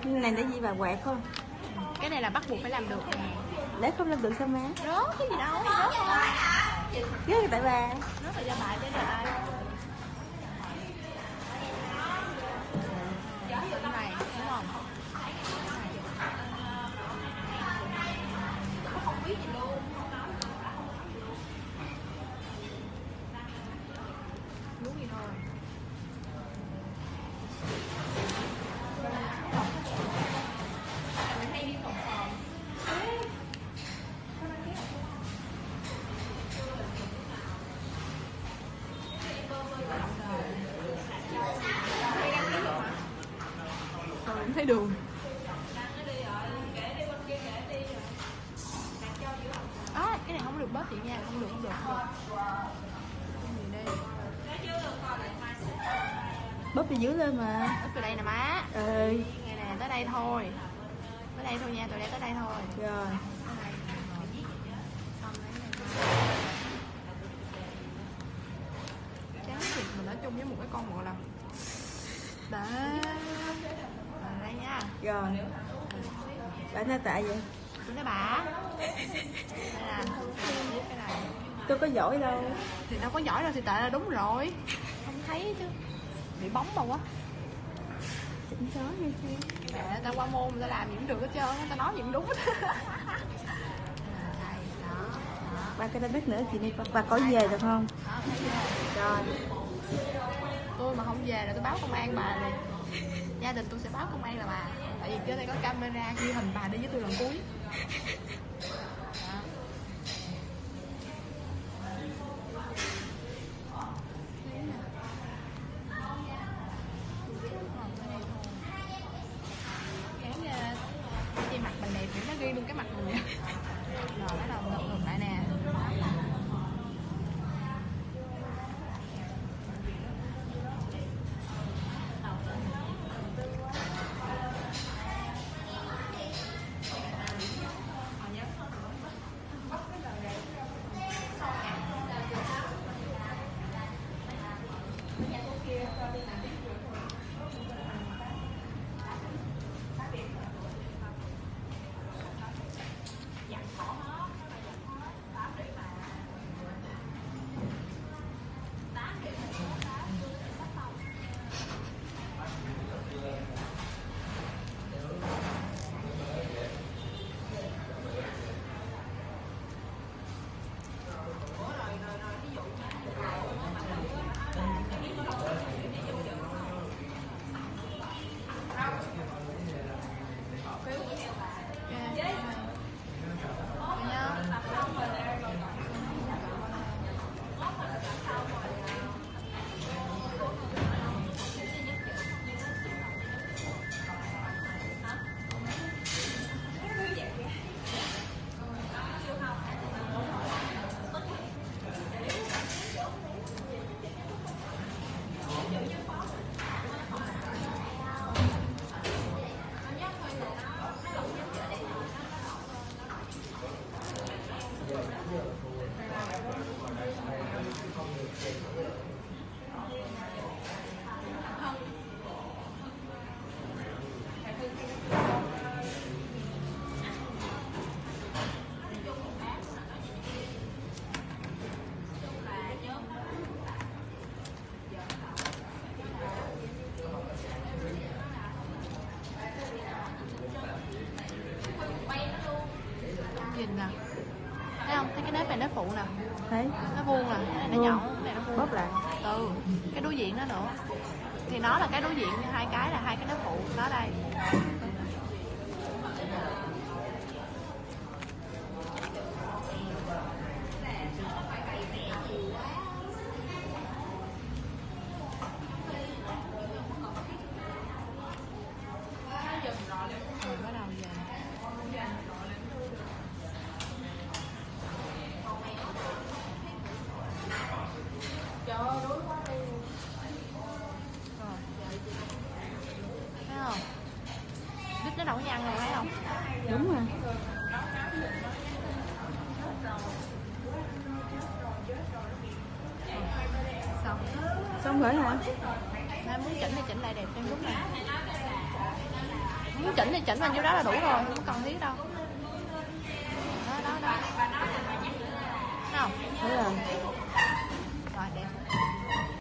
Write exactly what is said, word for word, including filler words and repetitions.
Này để gì bà quẹt không? Cái này là bắt buộc phải làm được nè. Để không làm được sao má? Rớt cái gì đâu, rớt thôi. Rớt tại bà. Rớt là do bà chứ giờ ai. Cái này đúng không? Không biết gì luôn. Đúng gì thôi. Không thấy đường. À, cái này không được bớt chị nha, không được, không được, không được. Cái gì đây? Bóp từ dưới lên mà. Bớt từ đây nè má. Ừ. Ngày nè, tới đây thôi. Tới đây thôi nha, từ đây tới đây thôi. Rồi. Chán thiệt, mình ở chung với một cái con gọi là đó. Rồi đây nha. Rồi. Bà nói tại vậy? Tôi nói bà. Đây là cái này. Tôi có giỏi đâu. Thì đâu có giỏi đâu, thì tại là đúng rồi. Không thấy chứ. Bị bóng đâu quá. Chỉnh chó nha chứ. Mẹ, tao qua môn người ta làm gì cũng được hết trơn, tao nói gì cũng đúng hết. Ba cái đánh đất nữa chị đi, bà có về được không? Đó, rồi. Tôi mà không về là tôi báo công an bà liền. Gia đình tôi sẽ báo công an là bà. Tại vì trên đây có camera ghi hình bà đi với tôi lần cuối. Cái mặt mình đẹp thì nó ghi luôn cái mặt người. Rồi bắt đầu ngược ngược lại nè. Nhìn nè, thấy không? Thấy cái nếp này nếp phụ nè, thấy nó vuông nè, cái này nó nhỏ, cái này nó vuông. Bóp lại. Ừ, cái đối diện đó nữa. Thì nó là cái đối diện, hai cái là hai cái nếp phụ, nó đây. Rồi bắt đầu về. Thấy không? Đít nó đâu có nhăn rồi, thấy không? Đúng rồi. Xong. Xong rồi hả? Nếu muốn chỉnh thì chỉnh lại đẹp thêm lúc này. Muốn chỉnh thì chỉnh bao nhiêu đó là đủ rồi, không cần thiết đâu. Đó, đó, đó. Thấy không? Thấy rồi. Rồi, đẹp.